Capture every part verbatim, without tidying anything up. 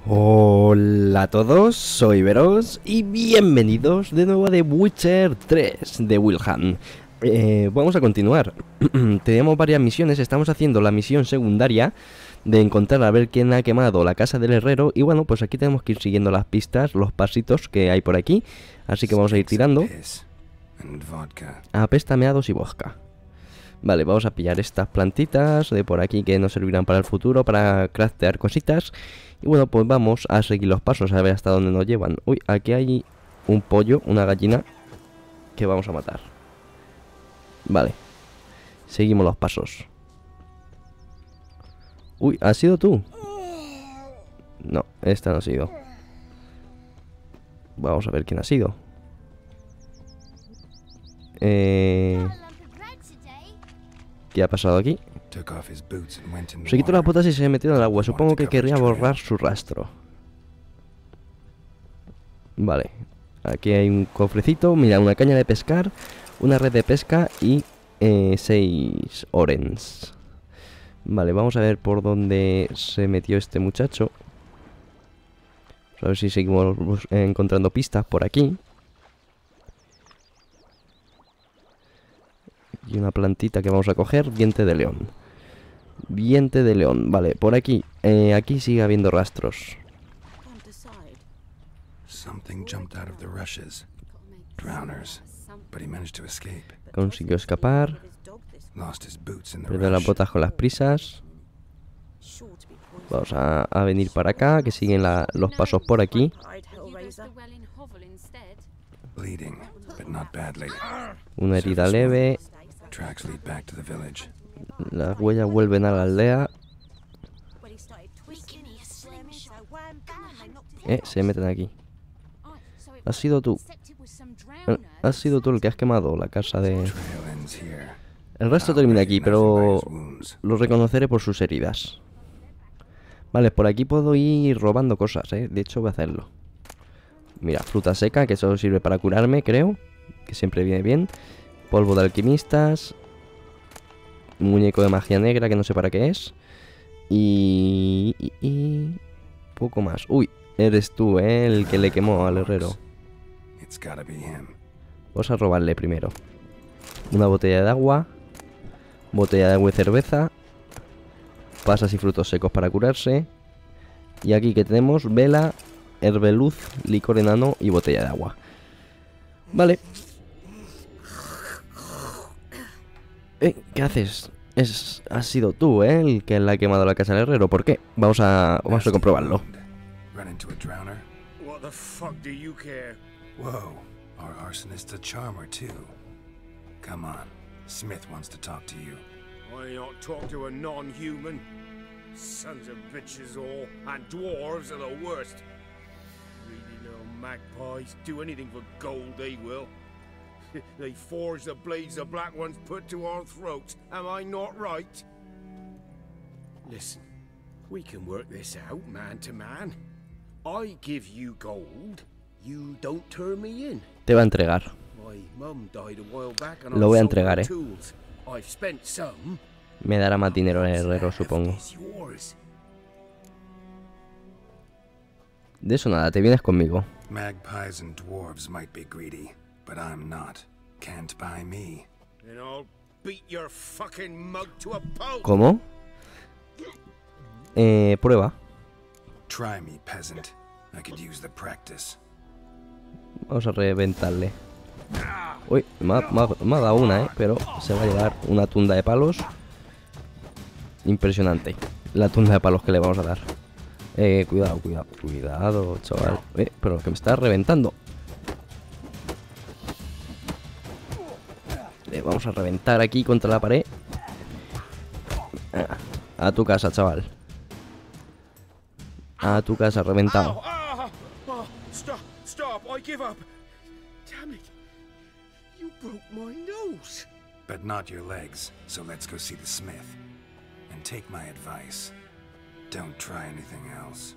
Hola a todos, soy Veros y bienvenidos de nuevo a The Witcher tres de Wilhelm. Eh, vamos a continuar. Tenemos varias misiones, estamos haciendo la misión secundaria de encontrar a ver quién ha quemado la casa del herrero. Y bueno, pues aquí tenemos que ir siguiendo las pistas, los pasitos que hay por aquí. Así que vamos a ir tirando. Apesta, meados y vodka. Vale, vamos a pillar estas plantitas de por aquí que nos servirán para el futuro, para craftear cositas. Y bueno, pues vamos a seguir los pasos, a ver hasta dónde nos llevan. Uy, aquí hay un pollo, una gallina que vamos a matar. Vale, seguimos los pasos. Uy, ¿has sido tú? No, esta no ha sido. Vamos a ver quién ha sido. Eh... ¿Qué ha pasado aquí? Se quitó las botas y se metió en el agua. Supongo que querría borrar su rastro. Vale. Aquí hay un cofrecito. Mira, una caña de pescar, una red de pesca y eh, seis orens. Vale, vamos a ver por dónde se metió este muchacho. A ver si seguimos encontrando pistas por aquí. Y una plantita que vamos a coger, diente de león. Diente de león, vale, por aquí. Eh, aquí sigue habiendo rastros. Consiguió escapar. Perdió las botas con las prisas. Vamos a, a venir para acá, que siguen la, los pasos por aquí. Una herida leve. Las huellas vuelven a la aldea. Eh, se meten aquí. Has sido tú. Has sido tú el que has quemado la casa de... El resto termina aquí, pero lo reconoceré por sus heridas. Vale, por aquí puedo ir robando cosas, eh. De hecho voy a hacerlo. Mira, fruta seca, que eso sirve para curarme, creo. Que siempre viene bien. Polvo de alquimistas. Un muñeco de magia negra que no sé para qué es. Y... y, y poco más. Uy, eres tú, ¿eh? El que le quemó al herrero. Vamos a robarle primero. Una botella de agua. Botella de agua y cerveza. Pasas y frutos secos para curarse. Y aquí que tenemos vela, herbeluz, licor enano y botella de agua. Vale. Eh, ¿qué haces? Es, has sido tú, ¿eh? El que le ha quemado la casa del herrero. ¿Por qué? Vamos a, vamos a comprobarlo. What the fuck do you care? Whoa, our arsonist's a charmer too. Come on, Smith wants to talk to you. I not talk to a non-human. Sons of bitches all, and dwarves are the worst. Greedy little magpies do anything for gold, they will. They forge the blades the black ones put to our throats. Am I not right? Listen, we can work this out man to man. I give you gold, you don't turn me in. Te va a entregar. My mum died a while back and Lo voy a entregar, eh. I've spent some. Me dará más dinero el herrero, supongo. De eso nada, te vienes conmigo. Magpies and dwarves might be greedy, but I'm not. Can't buy me. Then I'll beat your fucking mug to a pulp. ¿Cómo? Eh, prueba. Try me, peasant. I could use the practice. Vamos a reventarle. Uy, me ha, me ha, me ha dado una, eh. Pero se va a llevar una tunda de palos. Impresionante. La tunda de palos que le vamos a dar. Eh, cuidado, cuidado, cuidado, chaval. Eh, pero que me está reventando. Le vamos a reventar aquí contra la pared. A tu casa, chaval. A tu casa, reventado. Oh, oh, stop, stop, I give up. Damn it. You broke my nose. But not your legs, so let's go see the smith. And take my advice. Don't try anything else.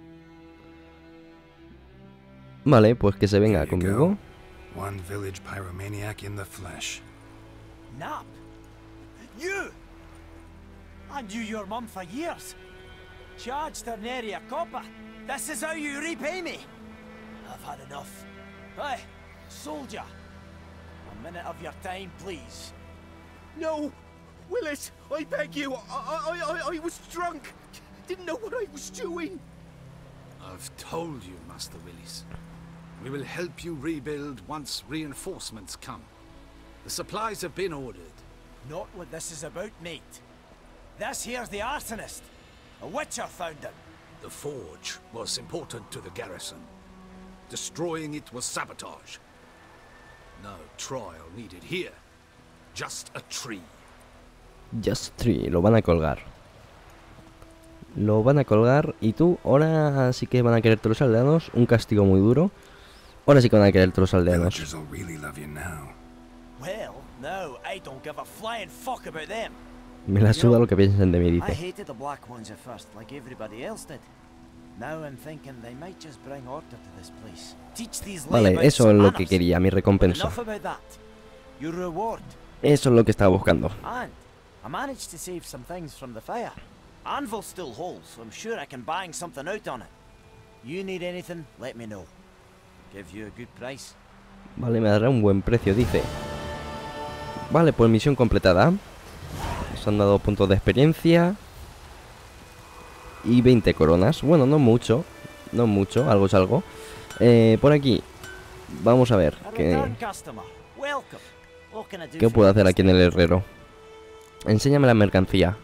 Vale, pues que se venga conmigo. One village pyromaniac in the flesh. Nap? You? I knew your mum for years. Charged her nary a copper. This is how you repay me. I've had enough. Hey, soldier. A minute of your time, please. No! Willis, I beg you. I, I, I, I was drunk. Didn't know what I was doing. I've told you, Master Willis. We will help you rebuild once reinforcements come. The supplies have been ordered. Not what this is about, mate. This here's the arsonist. A witcher found him. The forge was important to the garrison. Destroying it was sabotage. No trial needed here. Just a tree. Just tree, lo van a colgar. Lo van a colgar y tú, ahora sí que van a quererte los aldeanos. Un castigo muy duro. Ahora sí que van a quererte los aldeanos. Well, no, I don't give a flying fuck about them. Me la suda lo que piensen de mí, I dice. hated the black ones at first, like everybody else did. Now I'm thinking they might just bring order to this place. Teach these Vale, eso es lo que quería, mi recompensa. Enough about that. Your reward. Eso es lo que estaba buscando. And I managed to save some things from the fire. Anvil still holds, so I'm sure I can bang something out on it. You need anything, let me know. Give you a good price. Vale, me dará un buen precio, dice. Vale, pues misión completada. Nos han dado puntos de experiencia. Y veinte coronas. Bueno, no mucho. No mucho, algo es algo. Eh, por aquí. Vamos a ver. ¿Qué, ¿Qué puedo hacer aquí en el herrero? Enséñame la mercancía.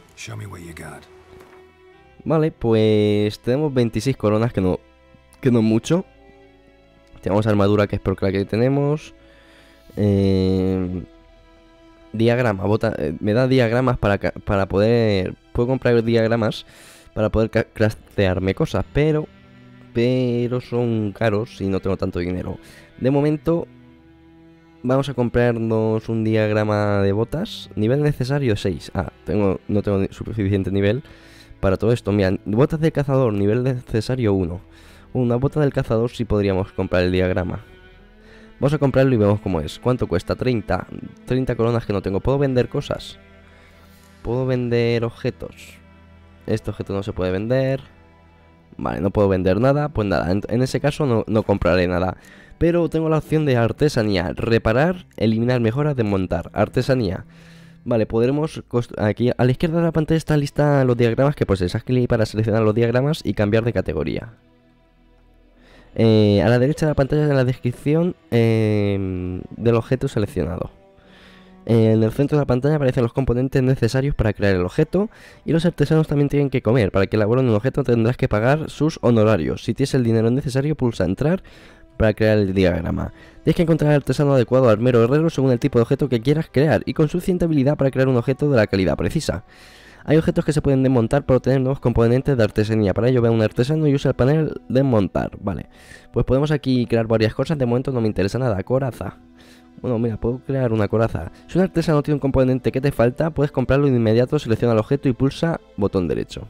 Vale, pues tenemos veintiséis coronas, que no, que no mucho. Tenemos armadura, que es por la que tenemos. Eh, diagrama, bota, eh, me da diagramas para, para poder... Puedo comprar diagramas para poder craftearme cosas, pero... Pero son caros y no tengo tanto dinero. De momento... Vamos a comprarnos un diagrama de botas. Nivel necesario seis. Ah, tengo, no tengo suficiente nivel para todo esto. Mira, botas de cazador, nivel necesario uno. Una bota del cazador sí podríamos comprar el diagrama. Vamos a comprarlo y vemos cómo es. ¿Cuánto cuesta? treinta. treinta coronas que no tengo. ¿Puedo vender cosas? ¿Puedo vender objetos? Este objeto no se puede vender. Vale, no puedo vender nada. Pues nada, en, en ese caso no, no compraré nada. Pero tengo la opción de artesanía. Reparar, eliminar mejoras, desmontar. Artesanía. Vale, podremos... Aquí a la izquierda de la pantalla está lista los diagramas que pues haz clic para seleccionar los diagramas y cambiar de categoría. Eh, a la derecha de la pantalla en la descripción eh, del objeto seleccionado. Eh, en el centro de la pantalla aparecen los componentes necesarios para crear el objeto. Y los artesanos también tienen que comer. Para que elaboren un objeto tendrás que pagar sus honorarios. Si tienes el dinero necesario, pulsa entrar para crear el diagrama. Tienes que encontrar al artesano adecuado, armero o herrero según el tipo de objeto que quieras crear y con suficiente habilidad para crear un objeto de la calidad precisa. Hay objetos que se pueden desmontar para obtener nuevos componentes de artesanía. Para ello ve a un artesano y usa el panel desmontar. Vale, pues podemos aquí crear varias cosas. De momento no me interesa nada. Coraza. Bueno, mira, puedo crear una coraza. Si un artesano tiene un componente que te falta, puedes comprarlo de inmediato. Selecciona el objeto y pulsa botón derecho.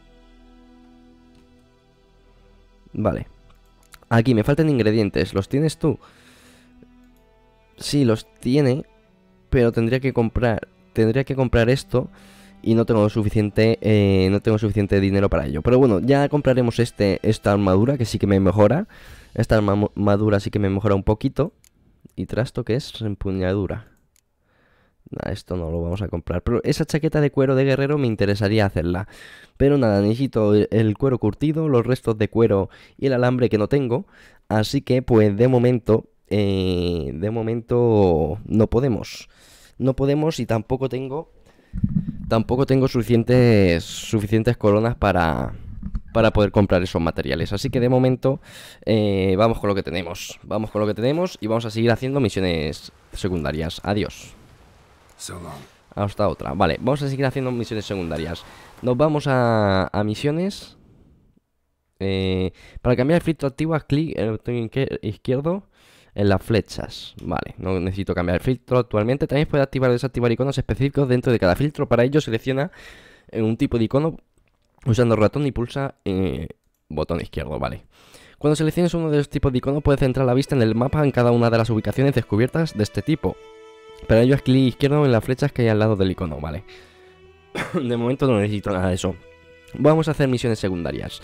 Vale. Aquí me faltan ingredientes. ¿Los tienes tú? Sí, los tiene. Pero tendría que comprar. Tendría que comprar esto. Y no tengo suficiente. Eh, no tengo suficiente dinero para ello. Pero bueno, ya compraremos este. Esta armadura que sí que me mejora. Esta armadura sí que me mejora un poquito. Y trasto que es empuñadura. Nah, esto no lo vamos a comprar. Pero esa chaqueta de cuero de guerrero me interesaría hacerla. Pero nada, necesito el cuero curtido, los restos de cuero y el alambre que no tengo. Así que pues de momento, eh, de momento no podemos. No podemos y tampoco tengo, tampoco tengo suficientes, suficientes coronas para, para poder comprar esos materiales. Así que de momento eh, vamos con lo que tenemos. Vamos con lo que tenemos y vamos a seguir haciendo misiones secundarias. Adiós. Hasta otra. Vale, vamos a seguir haciendo misiones secundarias. Nos vamos a, a misiones. eh, Para cambiar el filtro activo, haz clic en el botón izquierdo en las flechas. Vale, no necesito cambiar el filtro actualmente. También puedes activar o desactivar iconos específicos dentro de cada filtro. Para ello selecciona un tipo de icono usando el ratón y pulsa eh, botón izquierdo. Vale. Cuando selecciones uno de los tipos de iconos, puedes centrar la vista en el mapa en cada una de las ubicaciones descubiertas de este tipo. Para ello haz clic izquierdo en las flechas que hay al lado del icono, vale. De momento no necesito nada de eso. Vamos a hacer misiones secundarias.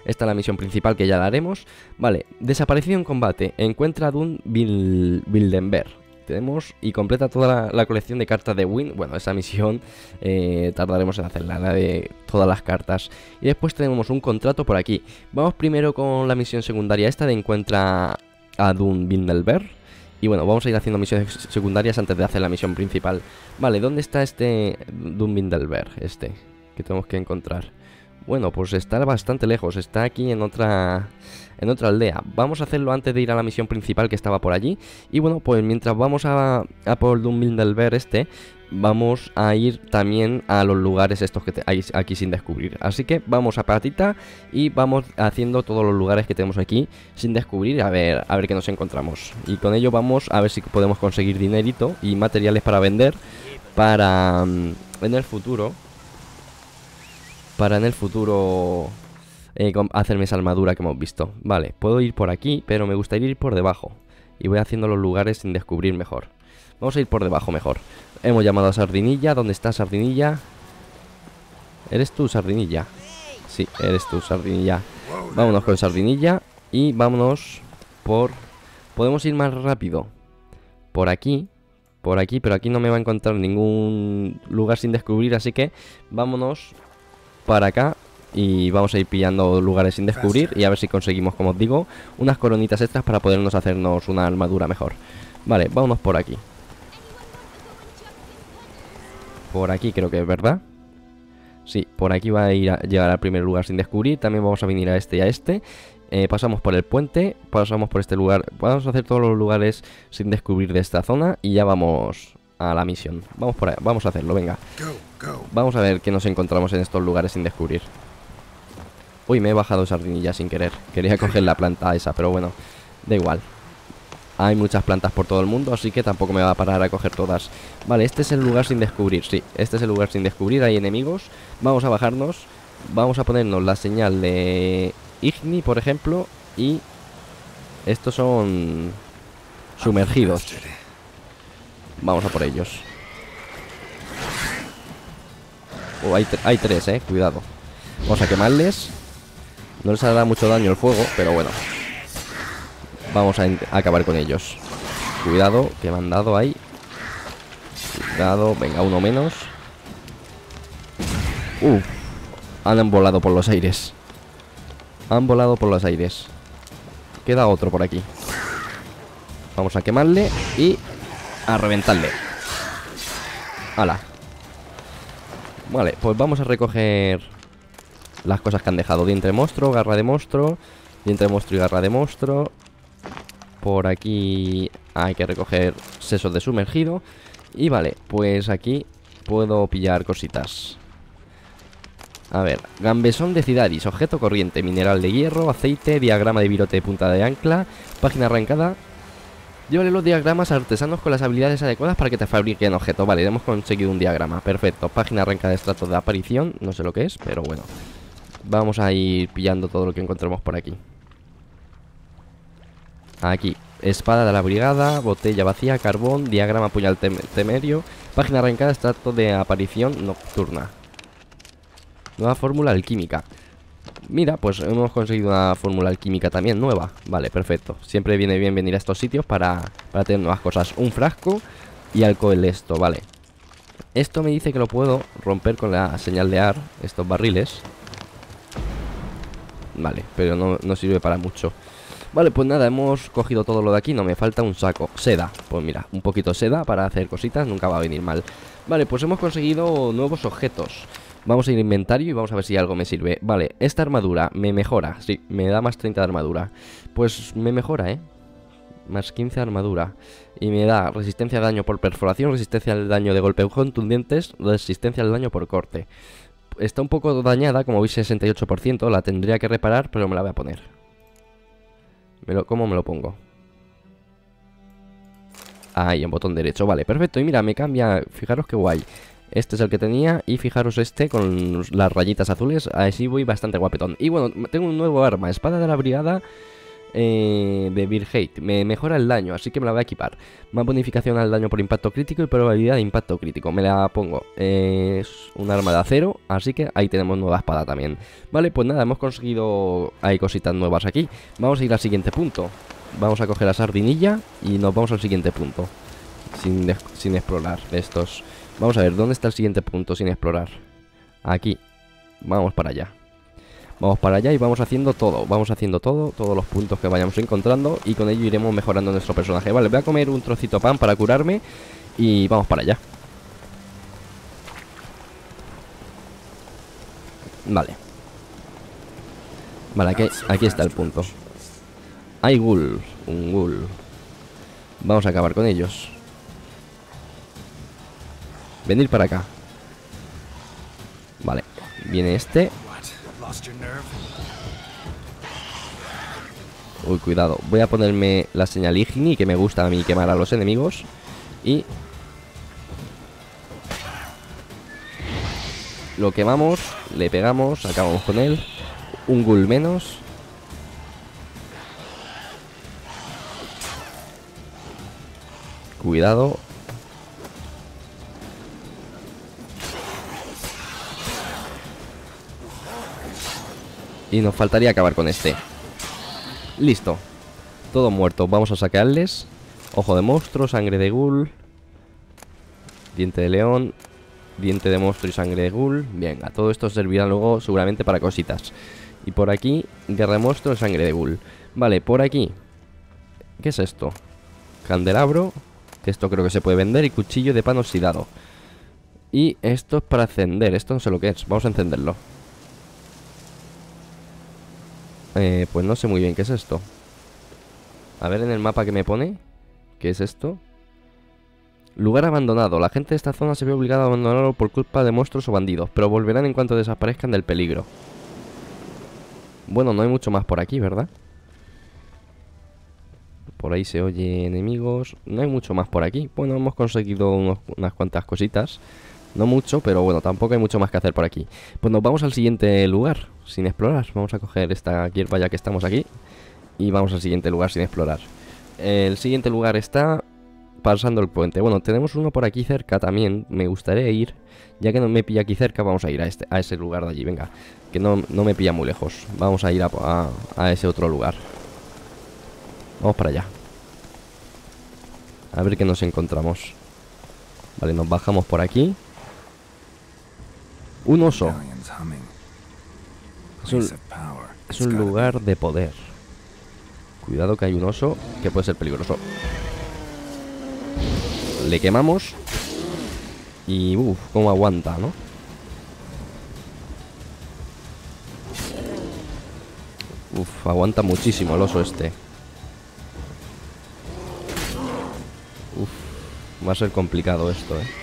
Esta es la misión principal que ya la haremos. Vale, desaparecido en combate. Encuentra a Dun Wildenberg. Tenemos y completa toda la, la colección de cartas de Wynn. Bueno, esa misión eh, tardaremos en hacerla, la de todas las cartas. Y después tenemos un contrato por aquí. Vamos primero con la misión secundaria esta de encuentra a Dun Wildenberg. Y bueno, vamos a ir haciendo misiones secundarias antes de hacer la misión principal. Vale, ¿dónde está este Dun Wildenberg? Este, que tenemos que encontrar. Bueno, pues está bastante lejos, está aquí en otra en otra aldea. Vamos a hacerlo antes de ir a la misión principal que estaba por allí. Y bueno, pues mientras vamos a, a por Dun Wildenberg este, vamos a ir también a los lugares estos que hay aquí sin descubrir. Así que vamos a patita y vamos haciendo todos los lugares que tenemos aquí sin descubrir, a ver, a ver qué nos encontramos. Y con ello vamos a ver si podemos conseguir dinerito y materiales para vender para um, en el futuro. Para en el futuro eh, hacerme esa armadura que hemos visto. Vale, puedo ir por aquí, pero me gustaría ir por debajo. Y voy haciendo los lugares sin descubrir mejor. Vamos a ir por debajo mejor. Hemos llamado a Sardinilla. ¿Dónde está Sardinilla? ¿Eres tú, Sardinilla? Sí, eres tú, Sardinilla. Vámonos con Sardinilla. Y vámonos por... Podemos ir más rápido. Por aquí. Por aquí, pero aquí no me va a encontrar ningún lugar sin descubrir. Así que vámonos para acá. Y vamos a ir pillando lugares sin descubrir. Y a ver si conseguimos, como os digo, unas coronitas extras para podernos hacernos una armadura mejor. Vale, vámonos por aquí. Por aquí creo que es, ¿verdad? Sí, por aquí va a ir a llegar al primer lugar sin descubrir. También vamos a venir a este y a este. eh, Pasamos por el puente. Pasamos por este lugar. Vamos a hacer todos los lugares sin descubrir de esta zona. Y ya vamos a la misión. Vamos por ahí, vamos a hacerlo, venga. Vamos a ver qué nos encontramos en estos lugares sin descubrir. Uy, me he bajado Sardinilla sin querer. Quería coger la planta esa, pero bueno, da igual. Hay muchas plantas por todo el mundo, así que tampoco me va a parar a coger todas. Vale, este es el lugar sin descubrir, sí. Este es el lugar sin descubrir, hay enemigos. Vamos a bajarnos. Vamos a ponernos la señal de Igni, por ejemplo. Y estos son sumergidos. Vamos a por ellos. Oh, hay, hay tres, eh, cuidado. Vamos a quemarles. No les hará mucho daño el fuego, pero bueno. Vamos a, a acabar con ellos. Cuidado, que me han dado ahí. Cuidado, venga, uno menos. Uf, han volado por los aires. Han volado por los aires. Queda otro por aquí. Vamos a quemarle y a reventarle. ¡Hala! Vale, pues vamos a recoger las cosas que han dejado. Diente de monstruo, garra de monstruo. Diente de monstruo y garra de monstruo. Por aquí hay que recoger sesos de sumergido. Y vale, pues aquí puedo pillar cositas. A ver, gambesón de Cidaris, objeto corriente, mineral de hierro, aceite, diagrama de virote de punta de ancla, página arrancada. Llévale los diagramas a artesanos con las habilidades adecuadas para que te fabriquen objetos. Vale, hemos conseguido un diagrama, perfecto. Página arrancada de estratos de aparición, no sé lo que es, pero bueno. Vamos a ir pillando todo lo que encontremos por aquí. Aquí, espada de la brigada, botella vacía, carbón, diagrama puñal tem temerio, página arrancada, extracto de aparición nocturna. Nueva fórmula alquímica. Mira, pues hemos conseguido una fórmula alquímica también nueva. Vale, perfecto. Siempre viene bien venir a estos sitios para, para tener nuevas cosas. Un frasco y alcohol esto, vale. Esto me dice que lo puedo romper con la señal de A R, estos barriles. Vale, pero no, no sirve para mucho. Vale, pues nada, hemos cogido todo lo de aquí. No me falta un saco, seda. Pues mira, un poquito de seda para hacer cositas nunca va a venir mal. Vale, pues hemos conseguido nuevos objetos. Vamos a ir a inventario y vamos a ver si algo me sirve. Vale, esta armadura me mejora. Sí, me da más treinta de armadura. Pues me mejora, ¿eh? Más quince de armadura. Y me da resistencia al daño por perforación, resistencia al daño de golpe contundentes, resistencia al daño por corte. Está un poco dañada, como veis, sesenta y ocho por ciento. La tendría que reparar, pero me la voy a poner. Me lo, ¿Cómo me lo pongo? Ahí, en botón derecho. Vale, perfecto. Y mira, me cambia. Fijaros qué guay. Este es el que tenía. Y fijaros este con las rayitas azules. Así voy bastante guapetón. Y bueno, tengo un nuevo arma. Espada de la brigada. eh, de Beer Hate. Me mejora el daño, así que me la voy a equipar. Más bonificación al daño por impacto crítico y probabilidad de impacto crítico. Me la pongo. Eh, es un arma de acero, así que ahí tenemos nueva espada también. Vale, pues nada, hemos conseguido... Hay cositas nuevas aquí. Vamos a ir al siguiente punto. Vamos a coger la sardinilla y nos vamos al siguiente punto. Sin, sin explorar estos. Vamos a ver, ¿dónde está el siguiente punto sin explorar? Aquí. Vamos para allá. Vamos para allá y vamos haciendo todo. Vamos haciendo todo, todos los puntos que vayamos encontrando. Y con ello iremos mejorando nuestro personaje. Vale, voy a comer un trocito de pan para curarme. Y vamos para allá. Vale. Vale, aquí, aquí está el punto. Hay ghoul, un ghoul. Vamos a acabar con ellos. Venir para acá. Vale, viene este. Uy, cuidado. Voy a ponerme la señal Igni, que me gusta a mí quemar a los enemigos. Y... lo quemamos, le pegamos, acabamos con él. Un ghoul menos. Cuidado. Y nos faltaría acabar con este. Listo. Todo muerto. Vamos a saquearles. Ojo de monstruo, sangre de ghoul. Diente de león. Diente de monstruo y sangre de ghoul. Bien, a todo esto servirá luego seguramente para cositas. Y por aquí, guerra de monstruo y sangre de ghoul. Vale, por aquí. ¿Qué es esto? Candelabro. Que esto creo que se puede vender. Y cuchillo de pan oxidado. Y esto es para encender. Esto no sé lo que es. Vamos a encenderlo. Eh, pues no sé muy bien qué es esto. A ver en el mapa que me pone. ¿Qué es esto? Lugar abandonado. La gente de esta zona se ve obligada a abandonarlo por culpa de monstruos o bandidos, pero volverán en cuanto desaparezcan del peligro. Bueno, no hay mucho más por aquí, ¿verdad? Por ahí se oye enemigos. No hay mucho más por aquí. Bueno, hemos conseguido unos, unas cuantas cositas. No mucho, pero bueno, tampoco hay mucho más que hacer por aquí. Pues nos vamos al siguiente lugar, sin explorar. Vamos a coger esta hierba ya que estamos aquí. Y vamos al siguiente lugar sin explorar. El siguiente lugar está pasando el puente. Bueno, tenemos uno por aquí cerca también. Me gustaría ir. Ya que no me pilla aquí cerca, vamos a ir a, este, a ese lugar de allí. Venga, que no, no me pilla muy lejos. Vamos a ir a, a, a ese otro lugar. Vamos para allá. A ver qué nos encontramos. Vale, nos bajamos por aquí. Un oso. Es un, es un lugar de poder. Cuidado que hay un oso que puede ser peligroso. Le quemamos. Y uff, cómo aguanta, ¿no? Uff, aguanta muchísimo el oso este. Uff, va a ser complicado esto, eh.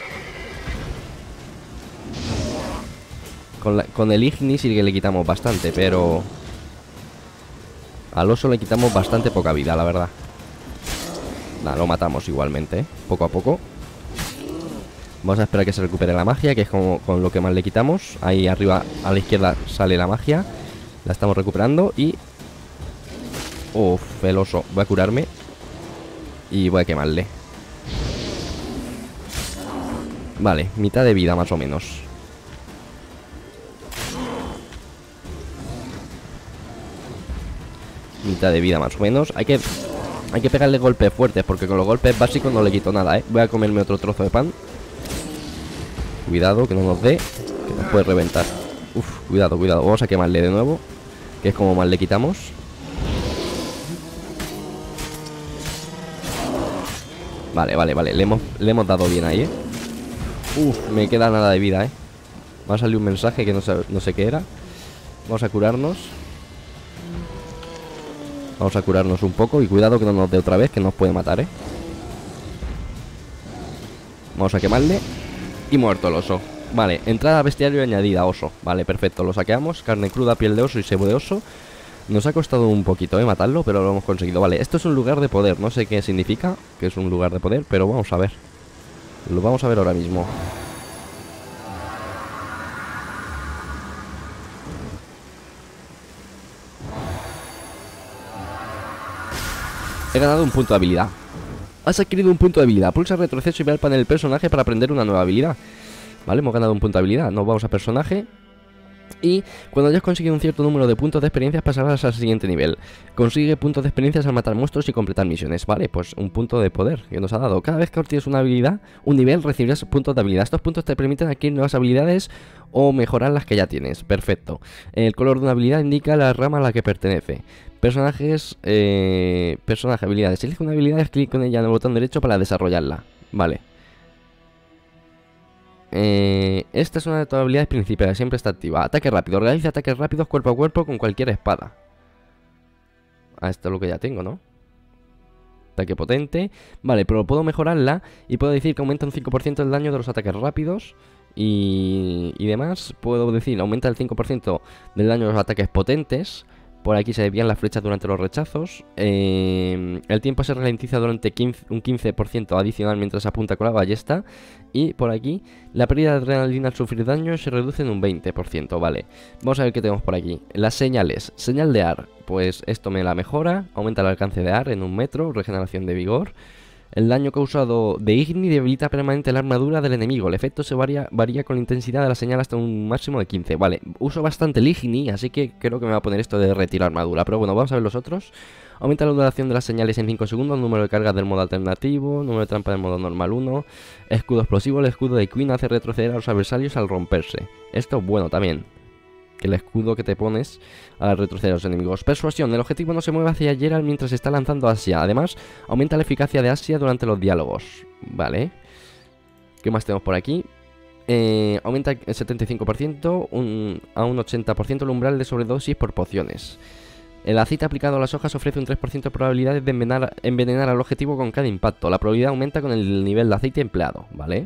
Con, la, con el Igni sí que le quitamos bastante, pero al oso le quitamos bastante poca vida, la verdad. Nada, lo matamos igualmente, ¿eh? Poco a poco. Vamos a esperar que se recupere la magia, que es como con lo que más le quitamos. Ahí arriba a la izquierda sale la magia. La estamos recuperando y... Uff, el oso. Voy a curarme y voy a quemarle. Vale, mitad de vida más o menos. Mitad de vida más o menos. Hay que hay que pegarle golpes fuertes, porque con los golpes básicos no le quito nada, ¿eh? Voy a comerme otro trozo de pan. Cuidado, que no nos dé, que nos puede reventar. Uf, cuidado, cuidado. Vamos a quemarle de nuevo, que es como más le quitamos. Vale, vale, vale. Le hemos, le hemos dado bien ahí, ¿eh? Uf, me queda nada de vida, ¿eh? Me ha salido un mensaje que no sé, no sé qué era. Vamos a curarnos. Vamos a curarnos un poco y cuidado que no nos dé otra vez, que nos puede matar, ¿eh? Vamos a quemarle. Y muerto el oso. Vale, entrada bestiario añadida, oso. Vale, perfecto, lo saqueamos. Carne cruda, piel de oso y sebo de oso. Nos ha costado un poquito, ¿eh? Matarlo, pero lo hemos conseguido. Vale, esto es un lugar de poder. No sé qué significa que es un lugar de poder, pero vamos a ver. Lo vamos a ver ahora mismo. He ganado un punto de habilidad. Has adquirido un punto de habilidad. Pulsa retroceso y ve al panel del personaje para aprender una nueva habilidad. Vale, hemos ganado un punto de habilidad. Nos vamos a personaje. Y cuando hayas conseguido un cierto número de puntos de experiencia pasarás al siguiente nivel. Consigue puntos de experiencia al matar monstruos y completar misiones. Vale, pues un punto de poder que nos ha dado. Cada vez que obtienes una habilidad, un nivel, recibirás puntos de habilidad. Estos puntos te permiten adquirir nuevas habilidades o mejorar las que ya tienes. Perfecto. El color de una habilidad indica la rama a la que pertenece. Personajes, eh, personaje, habilidades. Elige una habilidad y haz clic con ella en el botón derecho para desarrollarla. Vale. Eh, esta es una de tus habilidades principales, siempre está activa. Ataque rápido, realiza ataques rápidos cuerpo a cuerpo con cualquier espada. Ah, esto es lo que ya tengo, ¿no? Ataque potente. Vale, pero puedo mejorarla y puedo decir que aumenta un cinco por ciento el daño de los ataques rápidos y, y demás. Puedo decir, aumenta el cinco por ciento del daño de los ataques potentes. Por aquí se desvían las flechas durante los rechazos. eh, El tiempo se ralentiza durante quince, un quince por ciento adicional mientras apunta con la ballesta. Y por aquí la pérdida de adrenalina al sufrir daño se reduce en un veinte por ciento. Vale, vamos a ver qué tenemos por aquí. Las señales. Señal de A R. Pues esto me la mejora. Aumenta el alcance de A R en un metro. Regeneración de vigor. El daño causado de Igni debilita permanente la armadura del enemigo. El efecto se varía, varía con la intensidad de la señal hasta un máximo de quince. Vale, uso bastante el Igni, así que creo que me va a poner esto de retirar armadura. Pero bueno, vamos a ver los otros. Aumenta la duración de las señales en cinco segundos. Número de cargas del modo alternativo. Número de trampa del modo normal uno. Escudo explosivo. El escudo de Queen hace retroceder a los adversarios al romperse. Esto es bueno también. Que el escudo que te pones al retroceder a los enemigos. Persuasión. El objetivo no se mueve hacia Geralt mientras está lanzando a Asia. Además, aumenta la eficacia de Asia durante los diálogos. Vale. ¿Qué más tenemos por aquí? Eh, aumenta el setenta y cinco por ciento un, a un ochenta por ciento el umbral de sobredosis por pociones. El aceite aplicado a las hojas ofrece un tres por ciento de probabilidades de envenenar, envenenar al objetivo con cada impacto. La probabilidad aumenta con el nivel de aceite empleado. Vale.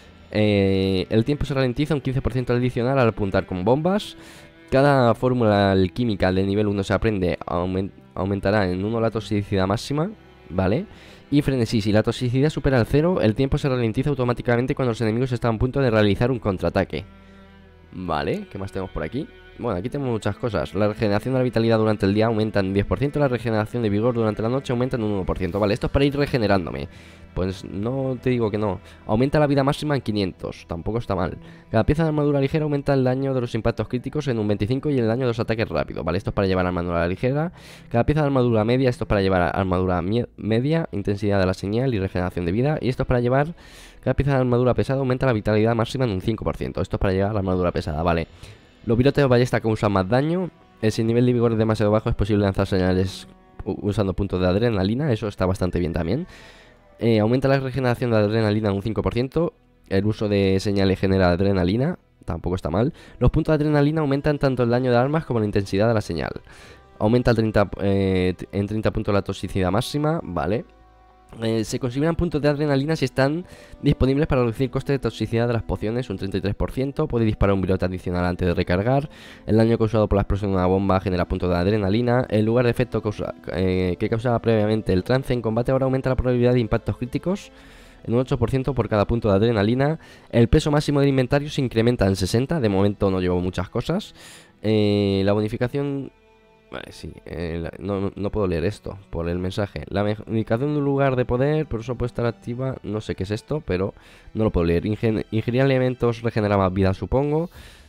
Eh, el tiempo se ralentiza un quince por ciento adicional al apuntar con bombas. Cada fórmula alquímica de nivel uno se aprende aument aumentará en uno la toxicidad máxima, ¿vale? Y frenesí, si la toxicidad supera el cero, el tiempo se ralentiza automáticamente cuando los enemigos están a punto de realizar un contraataque. Vale, ¿qué más tenemos por aquí? Bueno, aquí tenemos muchas cosas. La regeneración de la vitalidad durante el día aumenta en diez por ciento. La regeneración de vigor durante la noche aumenta en un uno por ciento. Vale, esto es para ir regenerándome. Pues no te digo que no. Aumenta la vida máxima en quinientos. Tampoco está mal. Cada pieza de armadura ligera aumenta el daño de los impactos críticos en un veinticinco y el daño de los ataques rápidos. Vale, esto es para llevar armadura ligera. Cada pieza de armadura media, esto es para llevar armadura media, intensidad de la señal y regeneración de vida. Y esto es para llevar... Cada pieza de armadura pesada aumenta la vitalidad máxima en un cinco por ciento. Esto es para llevar la armadura pesada, vale. Los virotes de ballesta causan más daño. Si el nivel de vigor es demasiado bajo es posible lanzar señales usando puntos de adrenalina. Eso está bastante bien también. eh, Aumenta la regeneración de adrenalina en un cinco por ciento. El uso de señales genera adrenalina. Tampoco está mal. Los puntos de adrenalina aumentan tanto el daño de armas como la intensidad de la señal. Aumenta el treinta, eh, en treinta puntos la toxicidad máxima. Vale. Eh, se consideran puntos de adrenalina si están disponibles para reducir el coste de toxicidad de las pociones, un treinta y tres por ciento. Puede disparar un virote adicional antes de recargar. El daño causado por la explosión de una bomba genera puntos de adrenalina. El lugar de efecto causa, eh, que causaba previamente el trance en combate ahora aumenta la probabilidad de impactos críticos en un ocho por ciento por cada punto de adrenalina. El peso máximo del inventario se incrementa en sesenta. De momento no llevo muchas cosas. eh, La bonificación... Vale, sí, eh, no, no puedo leer esto por el mensaje. La medicación de un lugar de poder, por eso puede estar activa. No sé qué es esto, pero no lo puedo leer. Ingen ingerir elementos regenera más vida, supongo.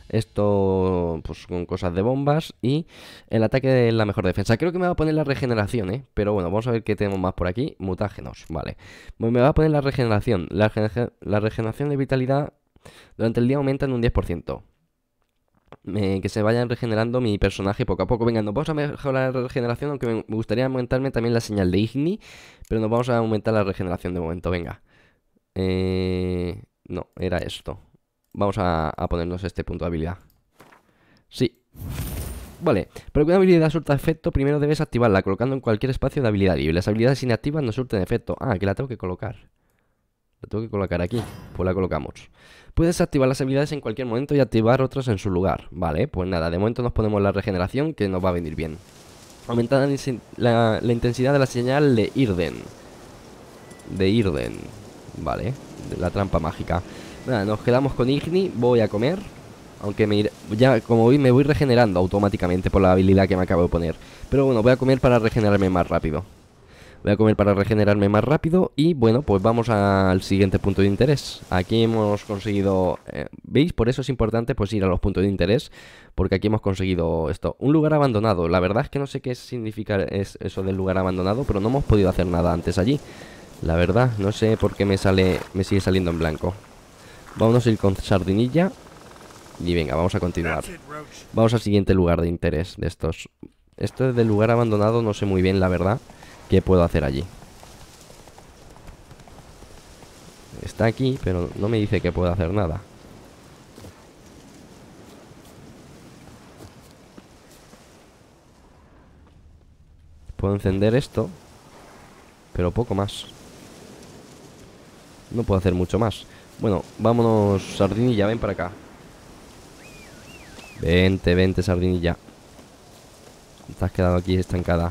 Esto, pues con cosas de bombas. Y el ataque es la mejor defensa. Creo que me va a poner la regeneración, ¿eh? Pero bueno, vamos a ver qué tenemos más por aquí. Mutágenos, vale. Pues me va a poner la regeneración. La, la regeneración de vitalidad durante el día aumenta en un diez por ciento. Eh, que se vayan regenerando mi personaje poco a poco. Venga, nos vamos a mejorar la regeneración, aunque me gustaría aumentarme también la señal de Igni, pero nos vamos a aumentar la regeneración de momento. Venga, eh, no, era esto. Vamos a, a ponernos este punto de habilidad. Sí. Vale, pero que una habilidad surta efecto, primero debes activarla colocando en cualquier espacio de habilidad libre. Las habilidades inactivas no surten efecto. Ah, que la tengo que colocar. La tengo que colocar aquí, pues la colocamos. Puedes activar las habilidades en cualquier momento y activar otras en su lugar. Vale, pues nada, de momento nos ponemos la regeneración, que nos va a venir bien. Aumentar la, la, la intensidad de la señal de Irden. De Irden. Vale, de la trampa mágica. Nada, nos quedamos con Igni, voy a comer. Aunque me iré, ya como voy, me voy regenerando automáticamente por la habilidad que me acabo de poner. Pero bueno, voy a comer para regenerarme más rápido. Voy a comer para regenerarme más rápido. Y bueno, pues vamos al siguiente punto de interés. Aquí hemos conseguido... Eh, ¿Veis? Por eso es importante pues ir a los puntos de interés, porque aquí hemos conseguido esto. Un lugar abandonado. La verdad es que no sé qué significa es eso del lugar abandonado, pero no hemos podido hacer nada antes allí. La verdad, no sé por qué me sale, me sigue saliendo en blanco. Vámonos a ir con Sardinilla. Y venga, vamos a continuar. Vamos al siguiente lugar de interés de estos. Esto del lugar abandonado no sé muy bien, la verdad, qué puedo hacer allí. Está aquí, pero no me dice que puedo hacer nada. Puedo encender esto, pero poco más. No puedo hacer mucho más. Bueno, vámonos, Sardinilla, ven para acá. Vente, vente, Sardinilla. Te has quedado aquí estancada.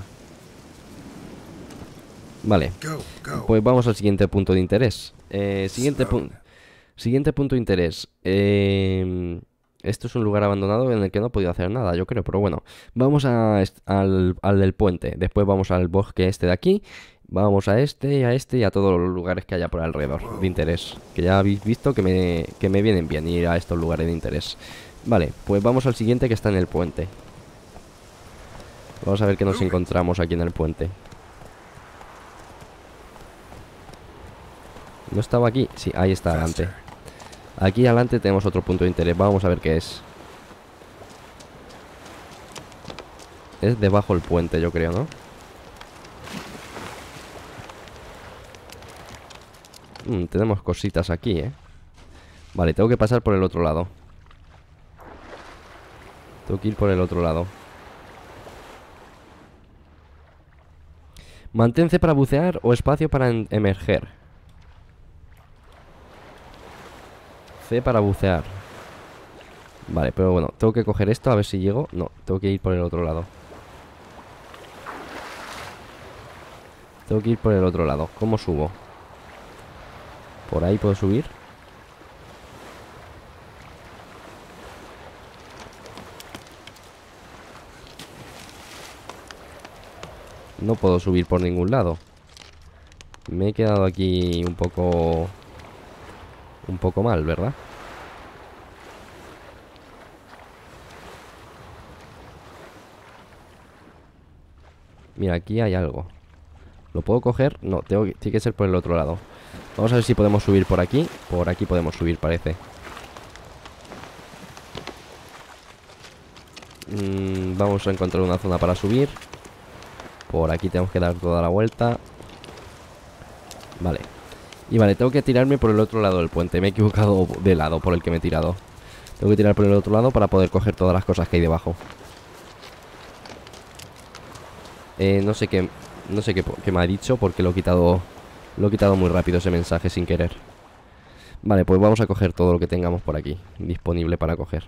Vale, pues vamos al siguiente punto de interés. eh, Siguiente punto Siguiente punto de interés. eh, Esto es un lugar abandonado en el que no he podido hacer nada, yo creo, pero bueno. Vamos a al, al del puente. Después vamos al bosque este de aquí. Vamos a este, a este y a todos los lugares que haya por alrededor de interés. Que ya habéis visto que me, que me vienen bien ir a estos lugares de interés. Vale, pues vamos al siguiente que está en el puente. Vamos a ver qué nos encontramos aquí en el puente. ¿No estaba aquí? Sí, ahí está adelante. Aquí adelante tenemos otro punto de interés. Vamos a ver qué es. Es debajo del puente, yo creo, ¿no? Mm, tenemos cositas aquí, ¿eh? Vale, tengo que pasar por el otro lado. Tengo que ir por el otro lado. Mantén C para bucear o espacio para emerger. C para bucear. Vale, pero bueno, tengo que coger esto a ver si llego. No, tengo que ir por el otro lado. Tengo que ir por el otro lado. ¿Cómo subo? ¿Por ahí puedo subir? No puedo subir por ningún lado. Me he quedado aquí un poco... Un poco mal, ¿verdad? Mira, aquí hay algo. ¿Lo puedo coger? No, tengo que, tiene que ser por el otro lado. Vamos a ver si podemos subir por aquí. Por aquí podemos subir, parece. mm, Vamos a encontrar una zona para subir. Por aquí tenemos que dar toda la vuelta. Vale. Y vale, tengo que tirarme por el otro lado del puente. Me he equivocado de lado por el que me he tirado. Tengo que tirar por el otro lado para poder coger todas las cosas que hay debajo. Eh, no sé qué... No sé qué, qué me ha dicho porque lo he quitado... Lo he quitado muy rápido ese mensaje sin querer. Vale, pues vamos a coger todo lo que tengamos por aquí disponible para coger.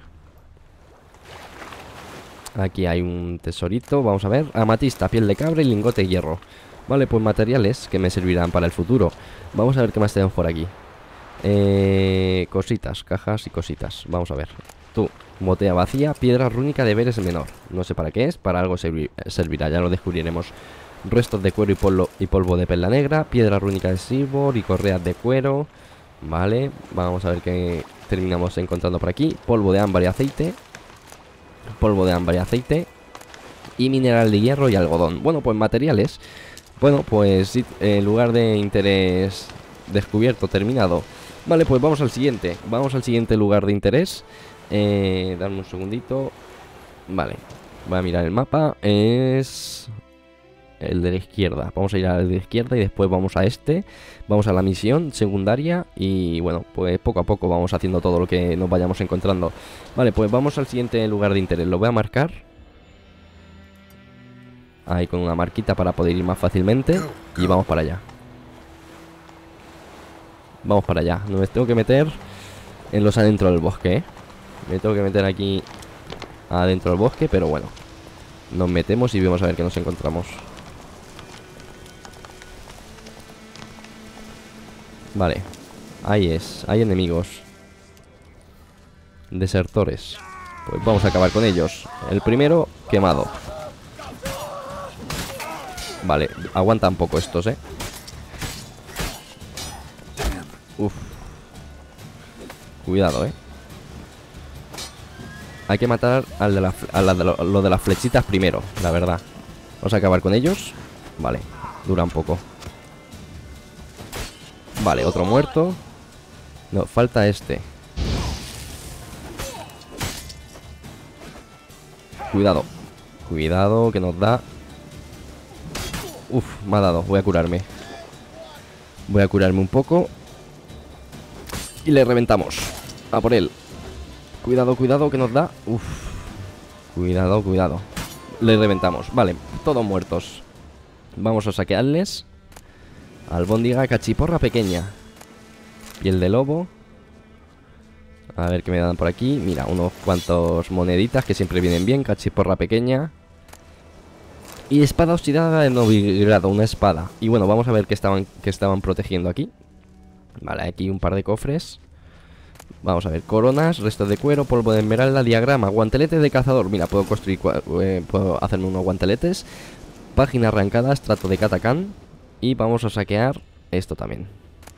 Aquí hay un tesorito, vamos a ver. Amatista, piel de cabra y lingote de hierro. Vale, pues materiales que me servirán para el futuro. Vamos a ver qué más tenemos por aquí. eh, Cositas, cajas y cositas. Vamos a ver. Tú, botella vacía, piedra rúnica de Veres menor. No sé para qué es, para algo servi servirá, ya lo descubriremos. Restos de cuero y polvo, y polvo de perla negra. Piedra rúnica de Silbor y correas de cuero. Vale, vamos a ver qué terminamos encontrando por aquí. Polvo de ámbar y aceite. Polvo de ámbar y aceite. Y mineral de hierro y algodón. Bueno, pues materiales. Bueno, pues sí, eh, lugar de interés descubierto, terminado. Vale, pues vamos al siguiente. Vamos al siguiente lugar de interés. eh, Dame un segundito. Vale, voy a mirar el mapa. Es... el de la izquierda. Vamos a ir al de la izquierda y después vamos a este. Vamos a la misión secundaria. Y bueno, pues poco a poco vamos haciendo todo lo que nos vayamos encontrando. Vale, pues vamos al siguiente lugar de interés. Lo voy a marcar ahí con una marquita para poder ir más fácilmente. Y vamos para allá. Vamos para allá. No me tengo que meter en los adentro del bosque, ¿eh? Me tengo que meter aquí adentro del bosque, pero bueno, nos metemos y vamos a ver qué nos encontramos. Vale, ahí es, hay enemigos. Desertores. Pues vamos a acabar con ellos. El primero, quemado. Vale, aguantan poco estos, eh. Uf. Cuidado, eh. Hay que matar al de la, a la de lo, lo de las flechitas primero, la verdad. Vamos a acabar con ellos. Vale, dura un poco. Vale, otro muerto. No, falta este. Cuidado. Cuidado, que nos da. Uf, me ha dado, voy a curarme. Voy a curarme un poco. Y le reventamos. A por él. Cuidado, cuidado, que nos da. Uf. Cuidado, cuidado. Le reventamos, vale, todos muertos. Vamos a saquearles. Albóndiga, cachiporra pequeña. Piel de lobo. A ver qué me dan por aquí. Mira, unos cuantos moneditas que siempre vienen bien. Cachiporra pequeña. Y espada oxidada de novigrado, una espada. Y bueno, vamos a ver qué estaban, qué estaban protegiendo aquí. Vale, aquí un par de cofres. Vamos a ver, coronas, restos de cuero, polvo de esmeralda, diagrama, guantelete de cazador. Mira, puedo construir, eh, puedo hacerme unos guanteletes. Página arrancada, estrato de Katakán. Y vamos a saquear esto también.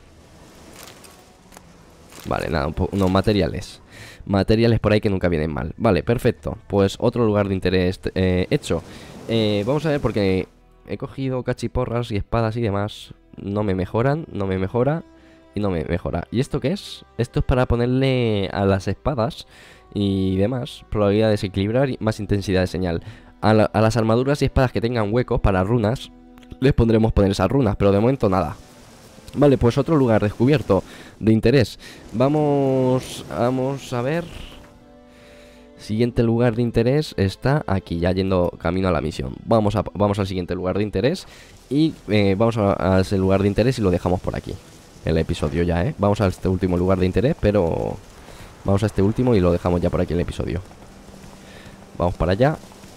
Vale, nada, un unos materiales. Materiales por ahí que nunca vienen mal. Vale, perfecto, pues otro lugar de interés eh, hecho. eh, Vamos a ver, porque he cogido cachiporras y espadas y demás. No me mejoran, no me mejora. Y no me mejora. ¿Y esto qué es? Esto es para ponerle a las espadas y demás probabilidad de desequilibrar y más intensidad de señal. A, la, a las armaduras y espadas que tengan huecos para runas les pondremos poner esas runas, pero de momento nada. Vale, pues otro lugar descubierto de interés. Vamos, vamos a ver. Siguiente lugar de interés está aquí, ya yendo camino a la misión. Vamos, a, vamos al siguiente lugar de interés. Y eh, vamos a, a ese lugar de interés y lo dejamos por aquí. El episodio ya, ¿eh? Vamos a este último lugar de interés, pero vamos a este último y lo dejamos ya por aquí el episodio. Vamos para allá.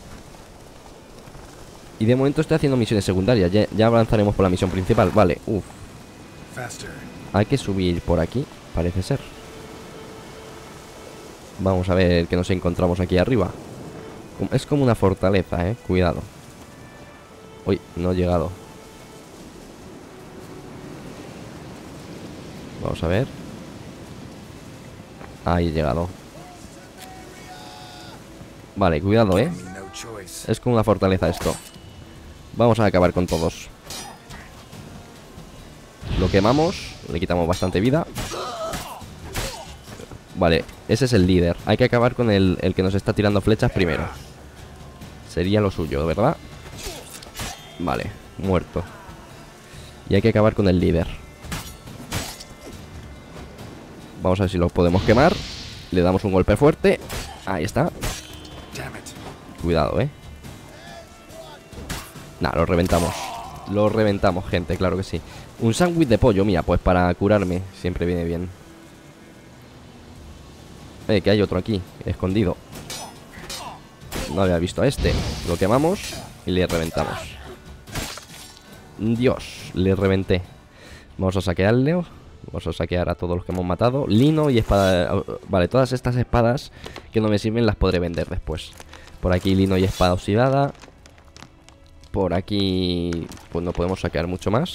Y de momento estoy haciendo misiones secundarias. Ya, ya avanzaremos por la misión principal. Vale, uff. Hay que subir por aquí, parece ser. Vamos a ver qué nos encontramos aquí arriba. Es como una fortaleza, ¿eh? Cuidado. Uy, no he llegado. Vamos a ver. Ahí he llegado. Vale, cuidado, ¿eh? Es como una fortaleza esto. Vamos a acabar con todos. Lo quemamos. Le quitamos bastante vida. Vale, ese es el líder. Hay que acabar con el, el que nos está tirando flechas primero. Sería lo suyo, ¿verdad? Vale, muerto. Y hay que acabar con el líder. Vamos a ver si lo podemos quemar. Le damos un golpe fuerte. Ahí está. Cuidado, eh. Nah, lo reventamos. Lo reventamos, gente, claro que sí. Un sándwich de pollo, mira, pues para curarme siempre viene bien. Eh, que hay otro aquí, escondido. No había visto a este. Lo quemamos y le reventamos. Dios, le reventé. Vamos a saquearle. Vamos a saquear a todos los que hemos matado. Lino y espada. Vale, todas estas espadas que no me sirven las podré vender después. Por aquí lino y espada oxidada. Por aquí pues no podemos saquear mucho más.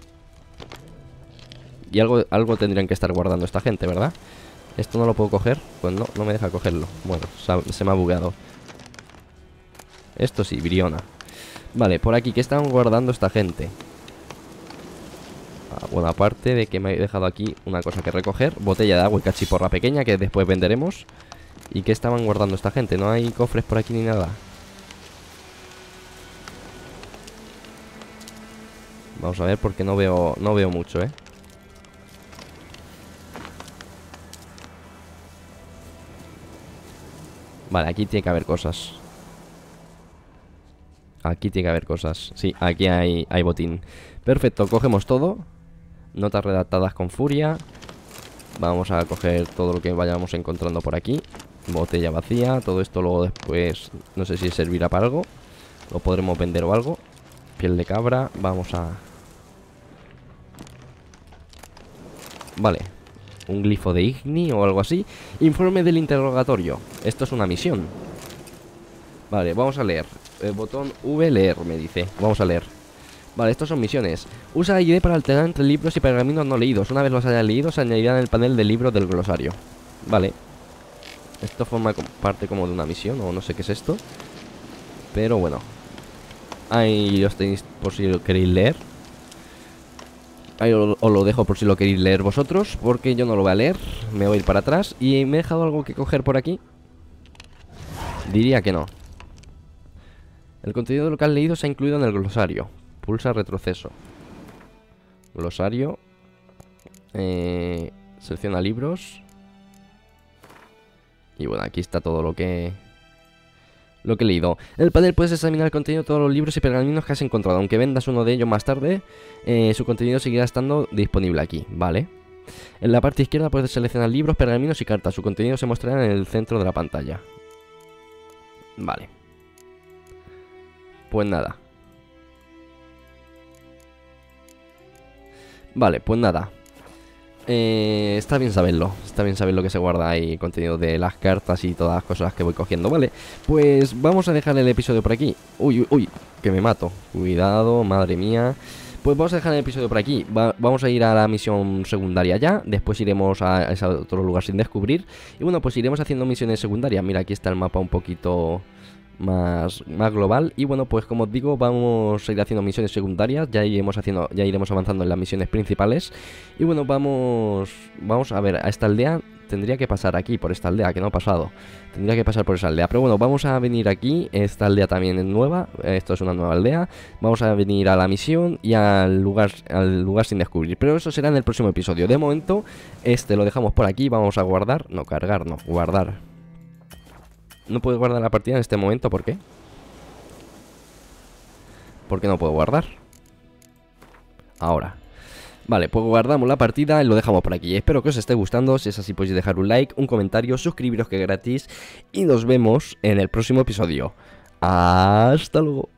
Y algo, algo tendrían que estar guardando esta gente, ¿verdad? ¿Esto no lo puedo coger? Pues no, no me deja cogerlo. Bueno, se me ha bugueado. Esto sí, Briona. Vale, por aquí, ¿qué están guardando esta gente? Ah, bueno, aparte de que me he dejado aquí una cosa que recoger. Botella de agua y cachiporra pequeña que después venderemos. ¿Y qué estaban guardando esta gente? No hay cofres por aquí ni nada. Vamos a ver porque no veo, no veo mucho, ¿eh? Vale, aquí tiene que haber cosas. Aquí tiene que haber cosas. Sí, aquí hay, hay botín. Perfecto, cogemos todo. Notas redactadas con furia. Vamos a coger todo lo que vayamos encontrando por aquí. Botella vacía. Todo esto luego después no sé si servirá para algo. Lo podremos vender o algo. Piel de cabra. Vamos a... Vale. Un glifo de Igni o algo así. Informe del interrogatorio. Esto es una misión. Vale, vamos a leer. El botón V, leer, me dice. Vamos a leer. Vale, estos son misiones. Usa la I D para alternar entre libros y pergaminos no leídos. Una vez los hayas leído, se añadirán en el panel de libros del glosario. Vale. Esto forma parte como de una misión, o no sé qué es esto. Pero bueno. Ahí os tenéis por si lo queréis leer. Ahí os lo dejo por si lo queréis leer vosotros, porque yo no lo voy a leer. Me voy a ir para atrás. ¿Y me he dejado algo que coger por aquí? Diría que no. El contenido de lo que has leído se ha incluido en el glosario. Pulsa retroceso. Glosario. Eh, selecciona libros. Y bueno, aquí está todo lo que... Lo que he leído. En el panel puedes examinar el contenido de todos los libros y pergaminos que has encontrado. Aunque vendas uno de ellos más tarde, eh, su contenido seguirá estando disponible aquí, ¿vale? En la parte izquierda puedes seleccionar libros, pergaminos y cartas. Su contenido se mostrará en el centro de la pantalla. Vale. Pues nada. Vale, pues nada. Eh, está bien saberlo. Está bien saber lo que se guarda ahí, contenido de las cartas y todas las cosas que voy cogiendo. Vale, pues vamos a dejar el episodio por aquí. Uy, uy, uy, que me mato. Cuidado, madre mía. Pues vamos a dejar el episodio por aquí. Va, Vamos a ir a la misión secundaria ya. Después iremos a, a ese otro lugar sin descubrir. Y bueno, pues iremos haciendo misiones secundarias. Mira, aquí está el mapa un poquito... Más, más global. Y bueno, pues como os digo, vamos a ir haciendo misiones secundarias. Ya iremos haciendo, ya iremos avanzando en las misiones principales. Y bueno, vamos Vamos a ver, a esta aldea. Tendría que pasar aquí, por esta aldea, que no ha pasado. Tendría que pasar por esa aldea, pero bueno, vamos a venir aquí. Esta aldea también es nueva. Esto es una nueva aldea. Vamos a venir a la misión y al lugar, al lugar sin descubrir. Pero eso será en el próximo episodio. De momento, este lo dejamos por aquí. Vamos a guardar, no cargar, no, guardar. No puedo guardar la partida en este momento, ¿por qué? ¿Por qué no puedo guardar? Ahora. Vale, pues guardamos la partida y lo dejamos por aquí. Espero que os esté gustando. Si es así, podéis dejar un like, un comentario, suscribiros que es gratis. Y nos vemos en el próximo episodio. Hasta luego.